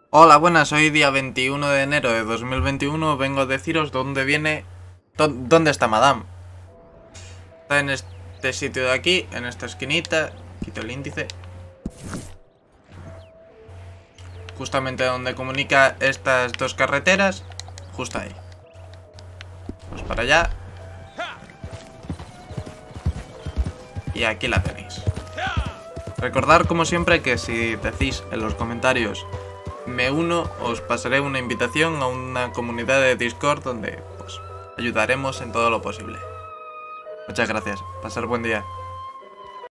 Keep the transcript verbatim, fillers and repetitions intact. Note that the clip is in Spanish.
Hola, buenas, hoy día veintiuno de enero de dos mil veintiuno, vengo a deciros dónde viene... dó- ¿Dónde está Madame? Está en este sitio de aquí, en esta esquinita, quito el índice. Justamente donde comunica estas dos carreteras, justo ahí. Pues para allá. Y aquí la tenéis. Recordad como siempre que si decís en los comentarios me uno, os pasaré una invitación a una comunidad de Discord donde pues ayudaremos en todo lo posible. Muchas gracias, pasar buen día.